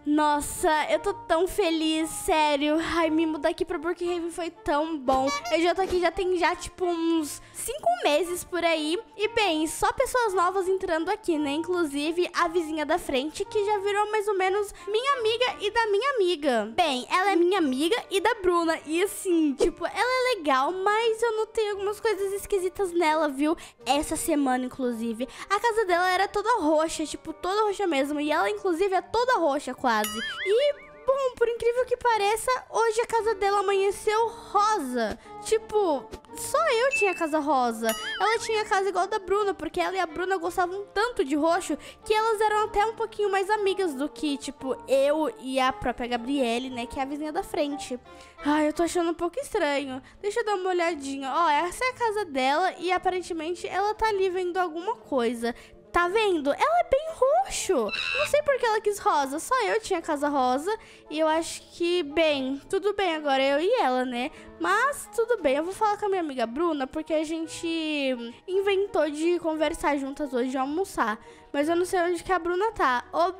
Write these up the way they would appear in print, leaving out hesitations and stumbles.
Nossa, eu tô tão feliz, sério. Ai, me mudar aqui pra Brookhaven foi tão bom. Eu já tô aqui, já tem tipo uns 5 meses por aí. E bem, só pessoas novas entrando aqui, né? Inclusive a vizinha da frente, que já virou mais ou menos minha amiga e da minha amiga. Bem, ela é minha amiga e da Bruna. E assim, tipo, ela é legal, mas eu notei algumas coisas esquisitas nela, viu? Essa semana, inclusive. A casa dela era toda roxa, tipo, toda roxa mesmo. E ela, inclusive, é toda roxa, quase. E, bom, por incrível que pareça, hoje a casa dela amanheceu rosa. Tipo, só eu tinha casa rosa. Ela tinha casa igual da Bruna, porque ela e a Bruna gostavam tanto de roxo que elas eram até um pouquinho mais amigas do que, tipo, eu e a própria Gabriele, né, que é a vizinha da frente. Ai, eu tô achando um pouco estranho. Deixa eu dar uma olhadinha. Ó, essa é a casa dela e aparentemente ela tá ali vendo alguma coisa. Tá vendo? Ela é bem roxo. Não sei por que ela quis rosa. Só eu tinha casa rosa. E eu acho que, bem, tudo bem agora, eu e ela, né? Mas tudo bem, eu vou falar com a minha amiga Bruna, porque a gente inventou de conversar juntas hoje, de almoçar. Mas eu não sei onde que a Bruna tá. Ô,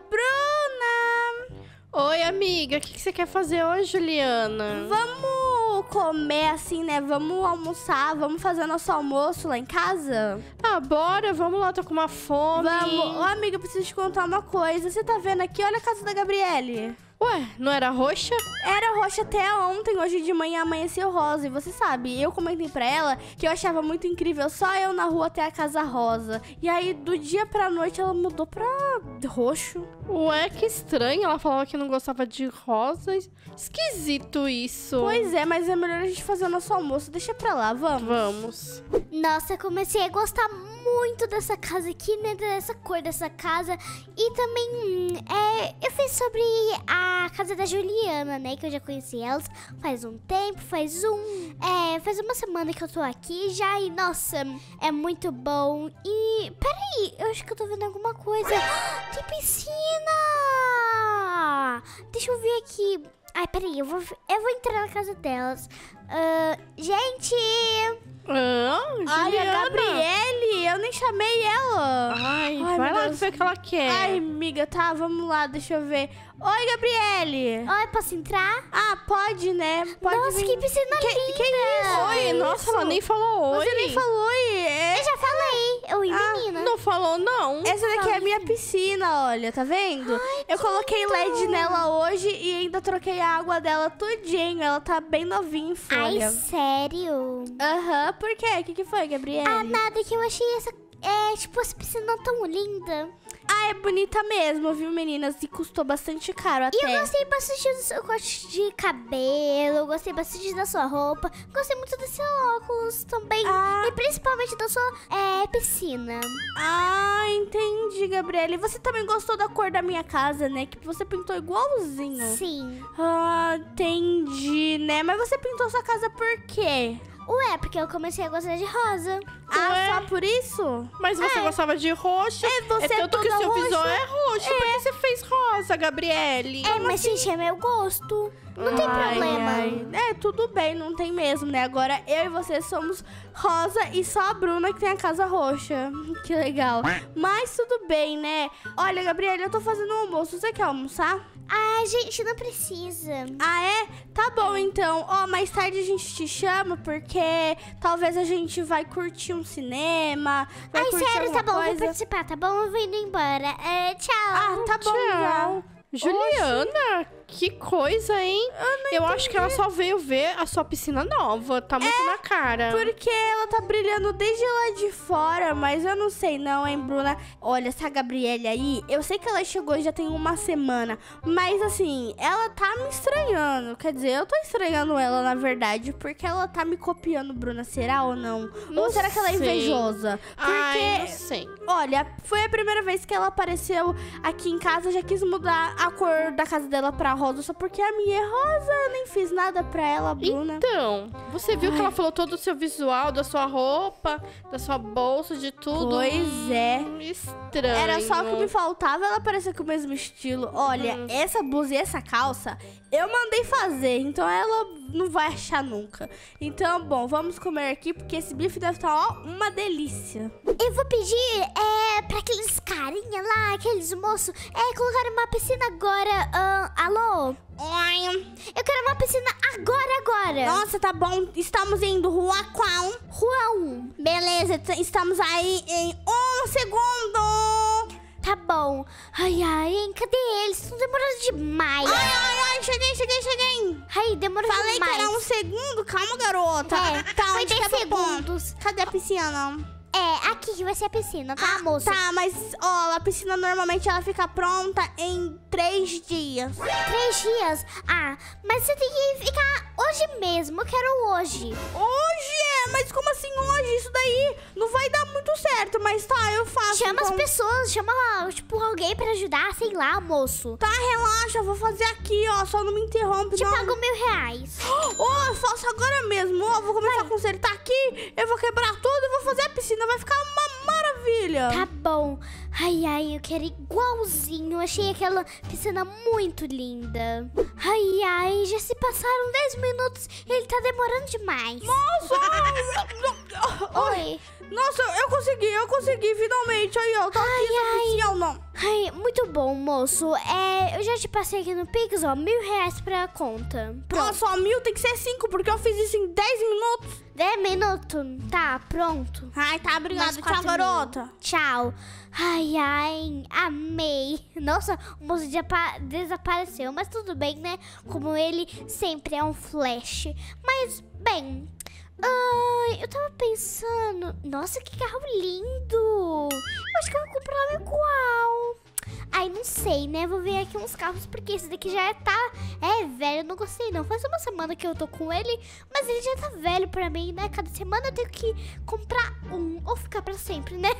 Bruna! Oi, amiga. O que você quer fazer hoje, Juliana? Vamos comer assim, né? Vamos almoçar, vamos fazer nosso almoço lá em casa? Ah, bora. Vamos lá, tô com uma fome. Vamos. Ô, amiga, eu preciso te contar uma coisa. Você tá vendo aqui? Olha a casa da Gabriele. Ué, não era roxa? Era roxa até ontem, hoje de manhã amanheceu rosa. E você sabe, eu comentei pra ela que eu achava muito incrível só eu na rua ter a casa rosa. E aí, do dia pra noite, ela mudou pra roxo. Ué, que estranho. Ela falava que não gostava de rosa. Esquisito isso. Pois é, mas é melhor a gente fazer o nosso almoço. Deixa pra lá, vamos? Vamos. Nossa, eu comecei a gostar muito dessa casa aqui, né? Dessa cor dessa casa. E também, eu fiz sobre a casa da Juliana, né? Que eu já conheci elas faz um tempo, faz uma semana que eu tô aqui já. E, nossa, é muito bom. E, peraí, eu acho que eu tô vendo alguma coisa. Tem piscina! Deixa eu ver aqui. Ai, peraí, eu vou entrar na casa delas. Gente! Ai, a Gabriele, eu nem chamei ela. Ai, Ai, vai meu lá Deus. ver o que ela quer. Ai, amiga, tá, vamos lá, deixa eu ver. Oi, Gabriele. Oi, posso entrar? Ah, pode, né? Pode Nossa, vir. que piscina linda! Que isso? Oi, nossa, ela nem falou oi. Você nem falou oi. Eu já falei. Oi, menina. Não falou, não. Essa daqui é a minha piscina, olha, tá vendo? Eu coloquei LED nela hoje e ainda troquei a água dela tudinho. Ela tá bem novinha em Ai, folha. sério? Aham, por quê? O que foi, Gabriele? Ah, nada, que eu achei essa piscina tão linda. Ah, é bonita mesmo, viu, meninas? E custou bastante caro até. E eu gostei bastante do seu corte de cabelo, gostei bastante da sua roupa, gostei muito do seu óculos também. Ah. E principalmente da sua piscina. Ah, entendi, Gabriele. Você também gostou da cor da minha casa, né? Que você pintou igualzinho. Sim. Ah, entendi, né? Mas você pintou sua casa por quê? Ué, porque eu comecei a gostar de rosa. Ah, Ué? só por isso? Mas você gostava de roxo. Você é tanto que o toda seu visual roxa. é roxo. Por que você fez rosa, Gabriele? Mas gente, é meu gosto. Não tem Ai, problema. ai. É, tudo bem, não tem mesmo, né? Agora eu e você somos rosa e só a Bruna que tem a casa roxa. Que legal. Mas tudo bem, né? Olha, Gabriela, eu tô fazendo um almoço. Você quer almoçar? Ah, gente, não precisa. Ah, é? Tá bom, então. Ó, mais tarde a gente te chama, porque talvez a gente vai curtir um cinema. Vai Ai, curtir sério, tá alguma bom, vou coisa. participar, tá bom? Eu vou indo embora. Tchau. Ah, tá bom, Tchau. já. Juliana, que coisa, hein? Eu acho que ela só veio ver a sua piscina nova. Tá muito na cara. Porque ela tá brilhando desde lá de fora, mas eu não sei não, hein, Bruna? Olha, essa Gabriele aí, eu sei que ela chegou já tem uma semana, mas assim, ela tá me estranhando. Quer dizer, eu tô estranhando ela, na verdade, porque ela tá me copiando, Bruna. Será ou não? Não Ou será que ela é sei. invejosa? Porque, Ai, não sei. olha, foi a primeira vez que ela apareceu aqui em casa, já quis mudar a cor da casa dela pra rosa, só porque a minha é rosa, eu nem fiz nada pra ela, Bruna. Então, você viu que ela falou todo o seu visual, da sua roupa, da sua bolsa, de tudo? Pois é. Estranho. Era só o que me faltava, ela parecia com o mesmo estilo. Olha, essa blusa e essa calça, eu mandei fazer, então ela não vai achar nunca. Então, bom, vamos comer aqui, porque esse bife deve estar, ó, uma delícia. Eu vou pedir pra aqueles carinha lá, aqueles moços, colocar uma piscina agora. Alô? Oi. Eu quero uma piscina agora. Nossa, tá bom. Estamos indo. Rua qual? Rua 1. Beleza, estamos aí em 1 segundo. Tá bom. Ai, cadê eles? Estão demorando demais. Ai, cheguei. Ai, demorou Falei demais. que era 1 segundo. Calma, garota. Tá, foi onde 10 que é o ponto? segundos. Cadê a piscina? Aqui que vai ser a piscina, tá, moça? Tá, mas ó, a piscina normalmente ela fica pronta em 3 dias. 3 dias? Mas você tem que ficar hoje mesmo. Eu quero hoje. Hoje mas como assim hoje? Isso daí não vai dar muito certo, mas tá, eu faço. Chama então. as pessoas, chama, tipo, alguém pra ajudar, sei lá, moço. Tá, relaxa, eu vou fazer aqui, ó, só não me interrompe, Te não. pago R$1.000. Eu faço agora mesmo, ó, vou começar a consertar aqui, eu vou quebrar tudo e vou fazer a piscina, vai ficar uma maravilha. Tá bom. Ai, eu quero igualzinho. Eu achei aquela piscina muito linda. Ai, já se passaram 10 minutos e ele tá demorando demais. Nossa! Oi. Nossa, eu consegui, finalmente. Aí, ó, tá aqui essa piscina, não. Ai, muito bom, moço. Eu já te passei aqui no Pix, ó, R$1.000 pra conta. Pronto. Nossa, ó, 1.000 tem que ser 5, porque eu fiz isso em 10 minutos. 10 minutos? Tá, pronto. Ai, tá, obrigada. Mais Tchau, 4 garota. mil. Tchau. Ai, amei. Nossa, o moço desapareceu, mas tudo bem, né? Como ele sempre é um flash. Mas, bem... eu tava pensando... Nossa, que carro lindo! Eu acho que eu vou comprar um igual. Ai, não sei, né? Vou ver aqui uns carros, porque esse daqui já é velho. Eu não gostei, não. Faz uma semana que eu tô com ele, mas ele já tá velho pra mim, né? Cada semana eu tenho que comprar um, ou ficar pra sempre, né?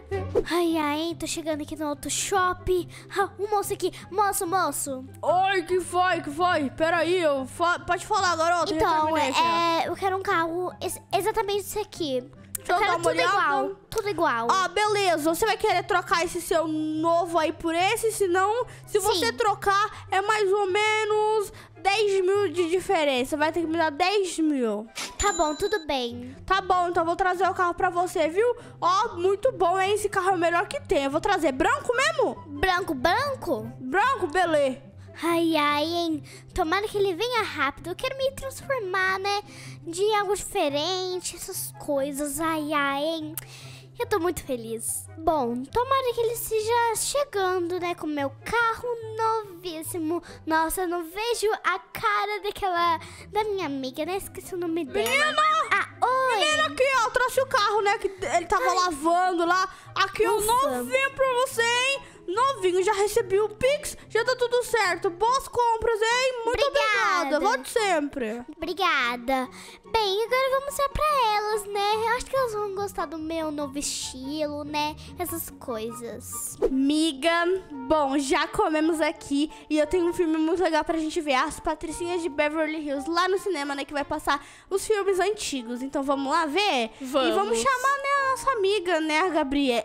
Ai, tô chegando aqui no auto shop. Um moço aqui. Moço. Oi, que foi? Peraí, pode falar, garota. Então, eu quero um carro exatamente esse aqui. Deixa eu dar uma tudo olhada. Tudo igual. Beleza. Você vai querer trocar esse seu novo aí por esse? Senão, se você trocar, é mais ou menos 10 mil de diferença. Vai ter que me dar 10 mil. Tá bom, tudo bem. Tá bom, então eu vou trazer o carro pra você, viu? Muito bom, hein? Esse carro é o melhor que tem. Eu vou trazer branco mesmo? Branco? Branco, beleza. Hein? Tomara que ele venha rápido. Eu quero me transformar, né? De algo diferente, essas coisas. Hein? Eu tô muito feliz. Bom, tomara que ele esteja chegando, né? Com o meu carro novíssimo. Nossa, eu não vejo a cara da minha amiga, né? Esqueci o nome dela. Oi! Menina, aqui, ó, eu trouxe o carro, né? Que ele tava lavando lá. Aqui, ó, novinho pra você, hein? Novinho, já recebi o Pix, já tá tudo certo. Boas compras, hein? Muito obrigada. Volte sempre. Obrigada. Bem, agora vamos mostrar pra elas, né? Eu acho que elas vão gostar do meu novo estilo, né? Essas coisas. Miga, bom, já comemos aqui e eu tenho um filme muito legal pra gente ver, As Patricinhas de Beverly Hills, lá no cinema, né? Que vai passar os filmes antigos. Então vamos lá ver? Vamos. E vamos chamar, né, a nossa amiga, né, a Gabriela.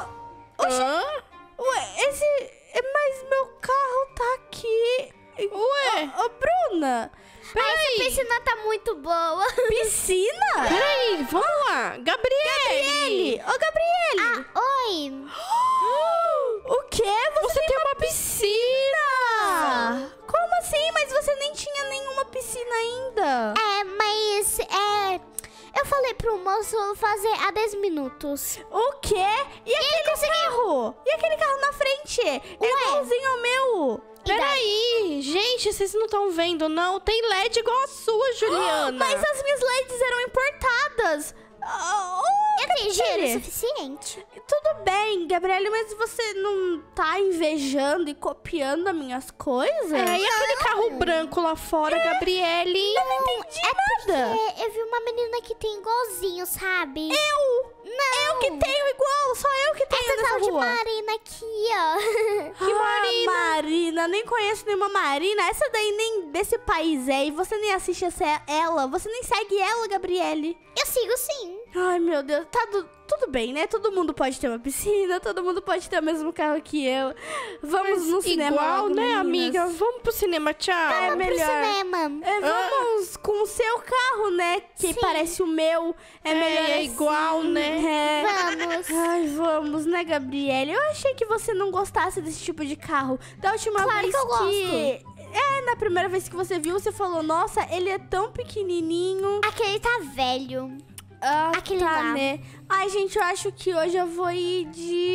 Mas meu carro tá aqui. Bruna. Essa piscina tá muito boa. Piscina? Peraí, vamos lá. Gabriele. Gabriele. Oi. O quê? Você tem uma piscina. Como assim? Mas você nem tinha nenhuma piscina ainda. Mas eu falei pro moço fazer há 10 minutos. O quê? E aquele carro? E aquele carro na frente? É igualzinho ao meu. Peraí, gente, vocês não estão vendo, não? Tem LED igual a sua, Juliana. Mas as minhas LEDs eram importadas. Eu tenho dinheiro suficiente. Tudo bem, Gabriele, mas você não tá invejando e copiando as minhas coisas? E aquele carro branco lá fora, Gabriele? Eu não entendi nada. Eu vi uma menina que tem igualzinho, sabe? Eu que tenho igual, só eu que tenho Essa nessa tal de rua. Marina aqui, ó. Que Marina? Nem conheço nenhuma Marina. Essa daí nem desse país é. E você nem assiste ela. Você nem segue ela, Gabriele. Eu sigo sim. Ai, meu Deus, tá tudo bem, né? Todo mundo pode ter uma piscina, todo mundo pode ter o mesmo carro que eu. Vamos no cinema Igual, logo, né, meninas? amiga? Vamos pro cinema, tchau. É Vamos melhor. pro cinema. Vamos com o seu carro, né? Que Sim. parece o meu. É melhor é assim. igual, né? É. Vamos. Ai, vamos, né, Gabriele? Eu achei que você não gostasse desse tipo de carro. Da última Claro vez que eu gosto. na primeira vez que você viu, você falou, nossa, ele é tão pequenininho. Aquele tá velho. Ah, Aquele tá, lá. né? Ai, gente, eu acho que hoje eu vou ir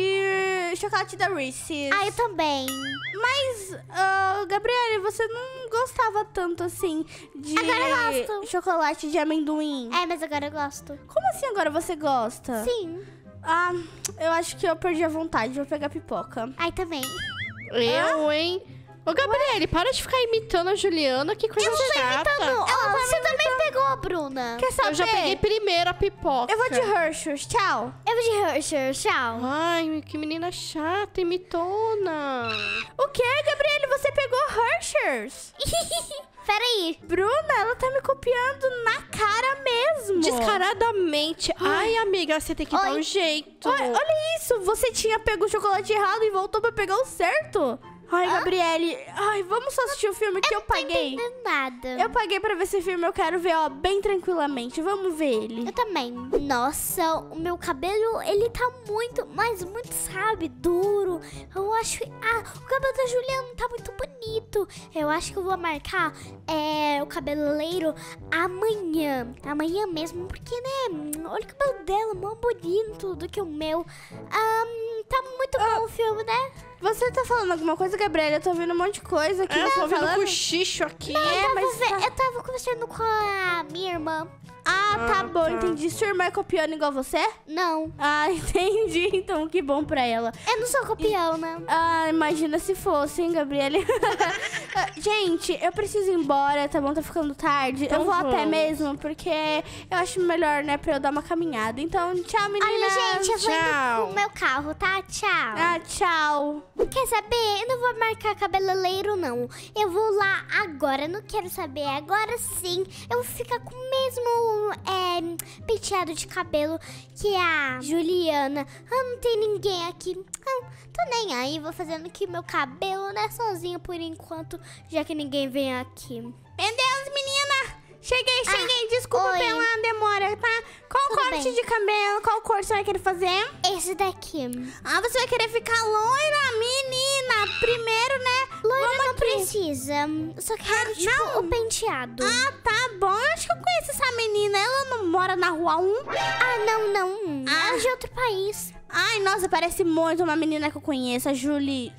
de chocolate da Reese's. Ah, eu também. Mas, Gabriele, você não gostava tanto, assim, de Agora eu gosto. chocolate de amendoim. É, mas agora eu gosto. Como assim agora você gosta? Sim. Ah, eu acho que eu perdi a vontade, vou pegar pipoca. Ai, também. Eu, hein? Ô, Gabriele, para de ficar imitando a Juliana, que coisa chata. Ó, você também pegou a Bruna. Quer saber? Eu já peguei primeiro a pipoca. Eu vou de Hershey's, tchau. Eu vou de Hershey, tchau. Ai, que menina chata, imitona. O que, Gabriele? Você pegou Hershey's? Peraí. Bruna, ela tá me copiando na cara mesmo. Descaradamente. Ai, amiga, você tem que dar um jeito. Olha isso, você tinha pego o chocolate errado e voltou pra pegar o certo. Ai, Gabriele, ai, vamos só assistir o filme que eu paguei. Não entendo nada. Eu paguei pra ver esse filme, eu quero ver, ó, bem tranquilamente. Vamos ver ele. Eu também. Nossa, o meu cabelo, ele tá muito, mas muito, sabe, duro. Eu acho que... o cabelo da Juliana tá muito bonito. Eu acho que eu vou marcar o cabeleireiro amanhã. Amanhã mesmo, porque, né, olha o cabelo dela, mó bonito do que o meu. Tá muito bom o filme, né? Você tá falando alguma coisa, Gabriele? Eu tô ouvindo um monte de coisa aqui. Eu tô ouvindo falando. cochicho aqui. Eu tava conversando com a minha irmã. Tá bom, tá. entendi. Sua irmã é copiando igual você? Não, Ah, entendi. Então, que bom pra ela. eu não sou copiona. Imagina se fosse, hein, Gabriele? Gente, eu preciso ir embora, tá bom? Tá ficando tarde. Então eu vou até vamos. mesmo, porque eu acho melhor, né, pra eu dar uma caminhada. Então, tchau, meninas. Olha, gente, eu vou indo Tchau. com o meu carro, tá? Tchau. Tchau. Quer saber? Eu não vou marcar cabeleireiro, não. Eu vou lá agora. Eu não quero saber. Agora sim. Eu vou ficar com o mesmo penteado de cabelo que a Juliana. Não tem ninguém aqui. Tô nem aí. Vou fazendo aqui meu cabelo, né? Sozinha por enquanto, já que ninguém vem aqui. Meu Deus, menina. Cheguei. Desculpa oi. pela demora, tá? Qual Tudo corte bem. de cabelo? Qual cor você vai querer fazer? Esse daqui. Você vai querer ficar loira, menina. Primeiro, né? Loira não precisa. Eu só quero, tipo, não. o penteado. Tá bom. Eu acho que eu conheço essa menina. Ela não mora na rua 1? Não. Ela é de outro país. Ai, nossa, parece muito uma menina que eu conheço. A Juliane.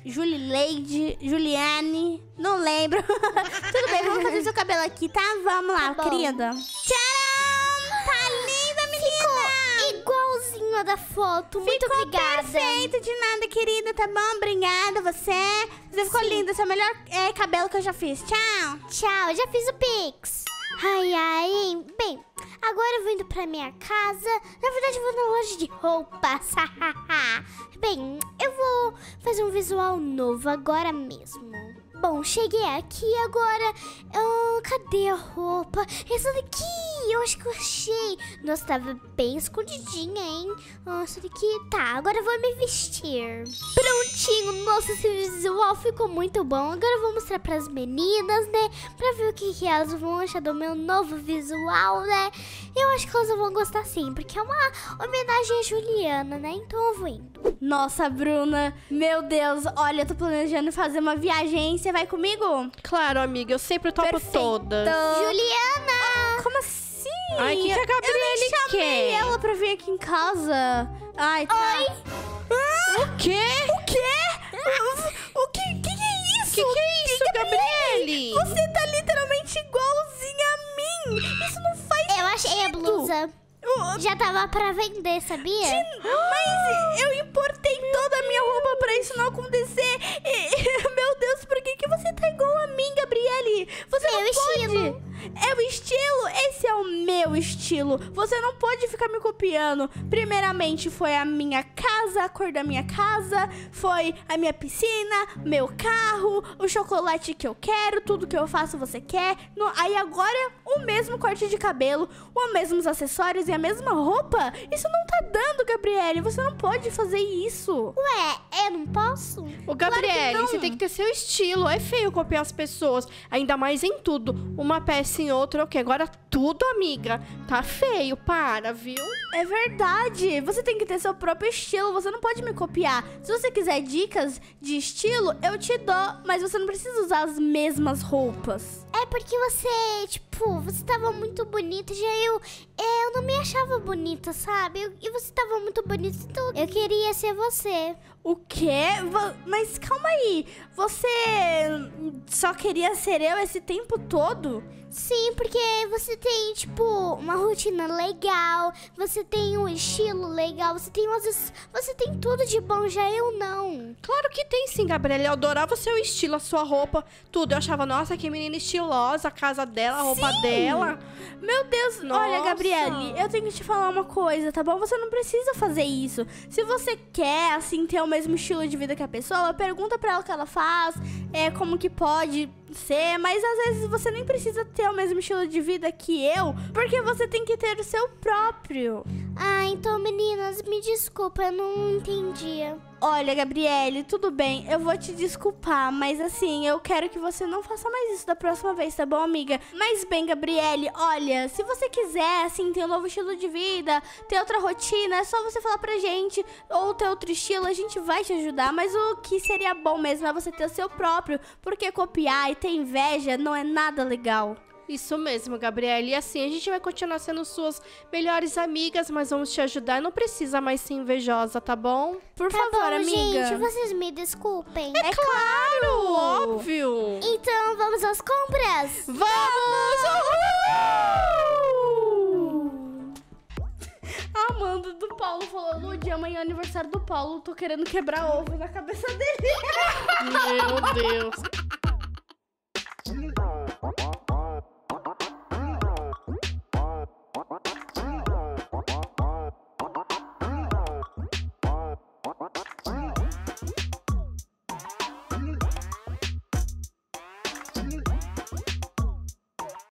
Não lembro. Tudo bem, vamos fazer seu cabelo aqui, tá? Vamos lá, Tá bom. querida. Tcharam! Tá linda, menina! Igualzinho a da foto. Muito Ficou obrigada. perfeito, de nada, querida, tá bom? Obrigada, você. Você ficou linda, esse é o melhor cabelo que eu já fiz. Tchau! Tchau, já fiz o Pix. Ai. Bem, agora eu vou indo pra minha casa. Na verdade, eu vou na loja de roupas. Bem, eu vou fazer um visual novo agora mesmo. Bom, cheguei aqui agora. Cadê a roupa? Essa daqui, eu acho que eu achei. Nossa, tava bem escondidinha, hein? Essa daqui, tá, agora eu vou me vestir. Prontinho, nossa, esse visual ficou muito bom. Agora eu vou mostrar pras meninas, né? Pra ver o que elas vão achar do meu novo visual, né? Eu acho que elas vão gostar sim, porque é uma homenagem à Juliana, né? Então eu vou indo. Nossa, Bruna, meu Deus, olha, eu tô planejando fazer uma viagem. Você vai comigo? Claro, amiga, eu sempre topo Perfeito. todas. Juliana! Como assim? Ai, que a eu nem Gabriele chamei quer? ela pra vir aqui em casa. Ai, tá. O quê? O quê? O que é isso? Que é isso, Gabriele? Você tá literalmente igualzinha a mim. Isso não faz Eu achei a blusa. Já tava pra vender, sabia? Mas eu importei toda a minha roupa pra isso não acontecer. Meu Deus, por que você tá igual a mim, Gabriele? Você Meu não estilo. pode. É o estilo? Esse é o meu estilo. Você não pode ficar me copiando. Primeiramente foi a minha casa, a cor da minha casa, foi a minha piscina, meu carro, o chocolate que eu quero, tudo que eu faço você quer. Aí agora o mesmo corte de cabelo, os mesmos acessórios e a mesma roupa? Isso não tá dando, Gabriele. Você não pode fazer isso. Ué, eu não posso? Ô, Gabriele, não. você tem que ter seu estilo. É feio copiar as pessoas, ainda mais em tudo. Uma peça em outra, ok. Agora tudo, amiga, tá feio. Para, viu? É verdade. Você tem que ter seu próprio estilo. Você não pode me copiar. Se você quiser dicas de estilo, eu te dou. Mas você não precisa usar as mesmas roupas. É porque você, tipo, você tava muito bonita, já eu não me achava bonita, sabe? E você tava muito bonita, então eu queria ser você. O quê? Mas calma aí. Você só queria ser eu esse tempo todo? Sim, porque você tem, tipo, uma rotina legal, você tem um estilo legal, você tem tudo de bom, já eu não. Claro que tem sim, Gabriela. Eu adorava o seu estilo, a sua roupa, tudo. Eu achava, nossa, que menina estilosa, a casa dela, a roupa dela. Meu Deus, Nossa. olha, Gabriele, eu tenho que te falar uma coisa, tá bom? Você não precisa fazer isso. Se você quer, assim, ter o mesmo estilo de vida que a pessoa, pergunta pra ela o que ela faz, como que pode ser, mas às vezes você nem precisa ter o mesmo estilo de vida que eu, porque você tem que ter o seu próprio. Ah, então, meninas, me desculpa, eu não entendia. Olha, Gabriele, tudo bem, eu vou te desculpar, mas assim, eu quero que você não faça mais isso da próxima vez, tá bom, amiga? Mas bem, Gabriele, olha, se você quiser, assim, ter um novo estilo de vida, ter outra rotina, é só você falar pra gente, ou ter outro estilo, a gente vai te ajudar, mas o que seria bom mesmo é você ter o seu próprio, porque copiar e ter inveja não é nada legal. Isso mesmo, Gabriela. E assim, a gente vai continuar sendo suas melhores amigas, mas vamos te ajudar. Não precisa mais ser invejosa, tá bom? Por Tá favor, bom, amiga. gente, vocês me desculpem. É claro! Óbvio! Então, vamos às compras? Vamos! Uhul! A Amanda do Paulo falou: Ludi, amanhã é aniversário do Paulo, tô querendo quebrar ovo na cabeça dele. Meu Deus!